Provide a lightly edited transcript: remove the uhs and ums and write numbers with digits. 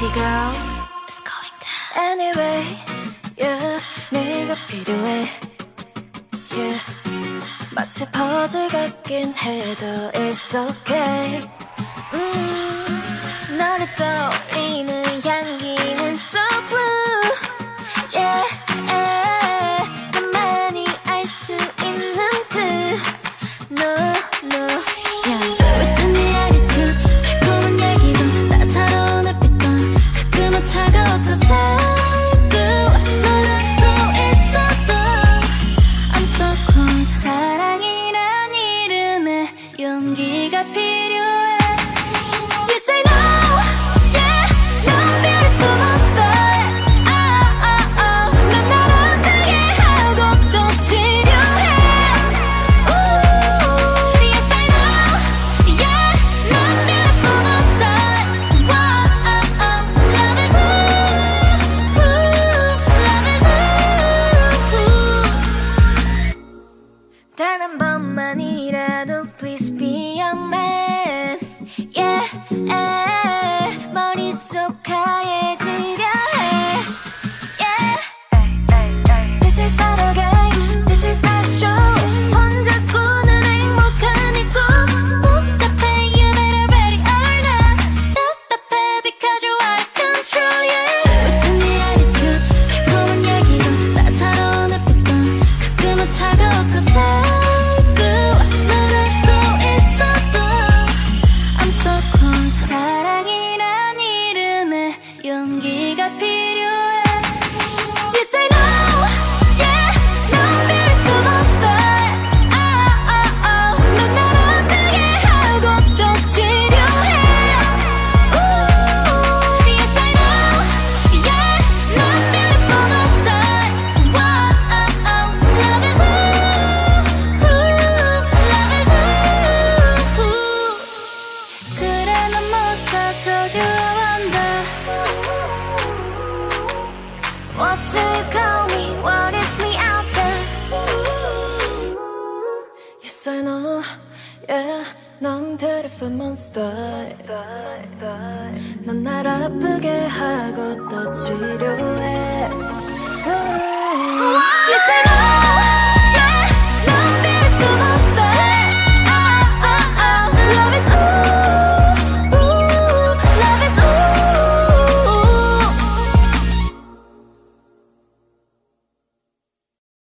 City girls, it's going down. Anyway, yeah, 네가 필요해. Yeah, 마치 퍼즐 같긴 해도 it's okay. 너를 떠올리는 향기는 so blue. Yeah, 나만이 알 수 있는 듯. No, no, yeah. Sweet한 네 attitude, 달콤한 얘기도 따사로운 햇빛도 가끔은 차가웠던 사이도 너라도 있어도 I'm so cold. 사랑이란 이름에 용기가 필요해. Yes I know, yeah, 넌 beautiful monster. 넌 날 아프게 하고 또 치료해. Yes I know, yeah, 넌 beautiful monster. Love is 단 한 번만이라도 please be a man. Yeah, 머릿속 하얘지려 해. Yeah, this is not a game, this is our show. 혼자 꾸는 행복한 이 꿈 복잡해, you better ready or not. 답답해 because you out of control. Yeah, Sweet한 네 attitude, 달콤한 얘기도 따사로운 햇빛도 가끔은 차가웠고 살고 너라도 있어도 I'm so cold. 사랑이란 이름에 용기가 필요해. Yes I know, yeah, 넌 beautiful monster. 넌 날 아프게 하고 또 치료해. Yes I know, yeah, 넌 beautiful monster. Love is 그래 넌 monster. Told you I wonder what you call me, what is me out there. Yes I know, yeah, 넌 beautiful monster. 넌 날 아프게 하고 또 치료해.